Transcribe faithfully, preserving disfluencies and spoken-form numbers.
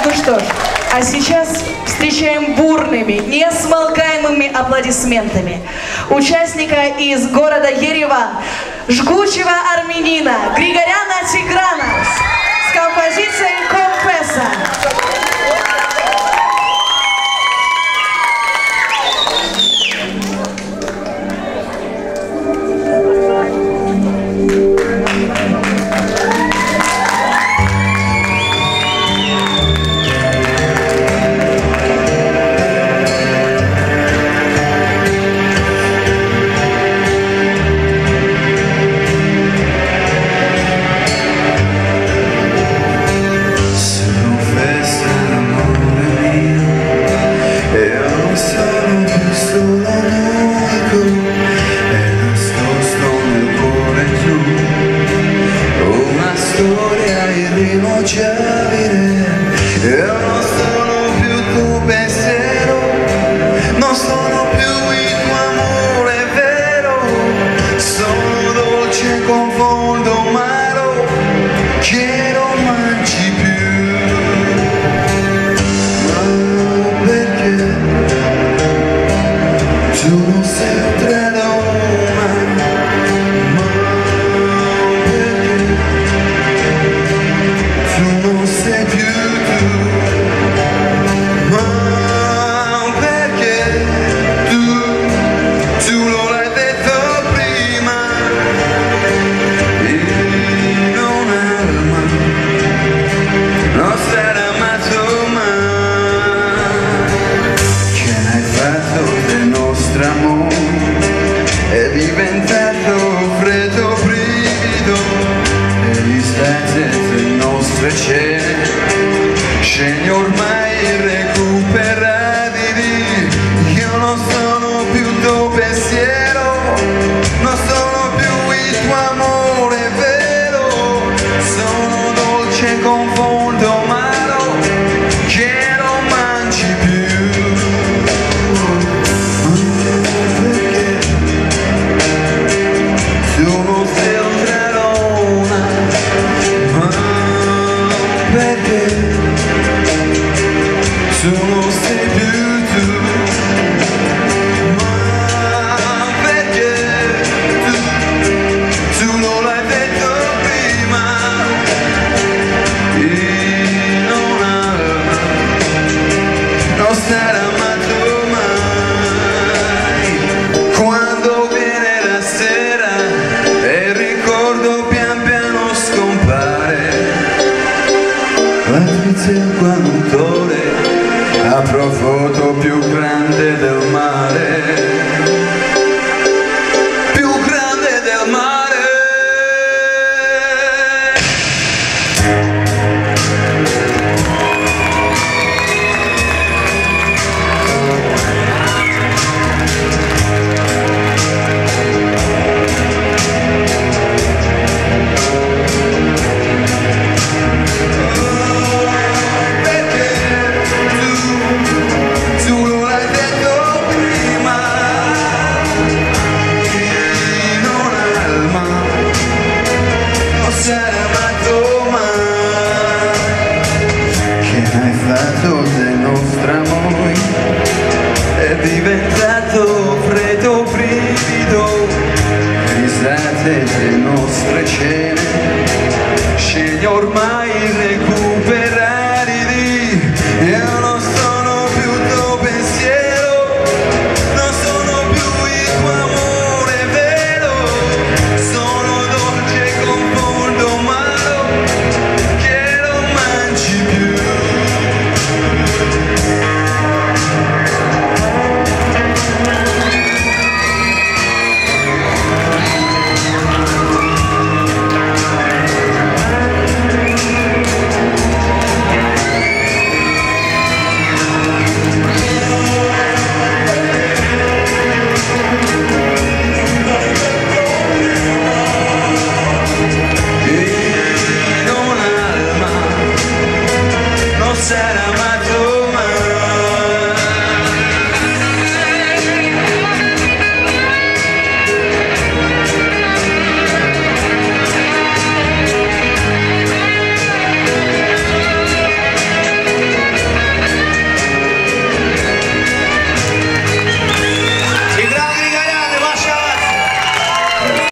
Ну что ж, а сейчас встречаем бурными, несмолкаемыми аплодисментами участника из города Ереван, жгучего армянина Григоряна Тиграна с композицией «Компеса». Io non sono più tuo pensiero, non sono più il tuo amore vero, sono dolce con fondo amaro che non mangi più. Ma perché tu non sei oltre l'una? Ma perché tu non sei più è diventato freddo brivido e gli stanze delle nostre cene scegli ormai irrecuperabili. Io non sono più tuo pensiero, non sono più il tuo amore vero, sono dolce con fondo amaro che non mangi più. Tu non sei più tu, ma perché tu, tu non l'hai detto prima, e non ama, non sarà amato mai. Quando viene la sera e il ricordo pian piano scompare, Patrizia il quantore apro foto più grande del mare, più grande del mare. Hai fatto del nostro amore, è diventato freddo brivido, risate delle nostre cene, scegli ormai irrecuperabili. Io non sono più tuo pensiero, non sono più il tuo amore vero, sono dolce con fondo amaro che non mangi più. Sarà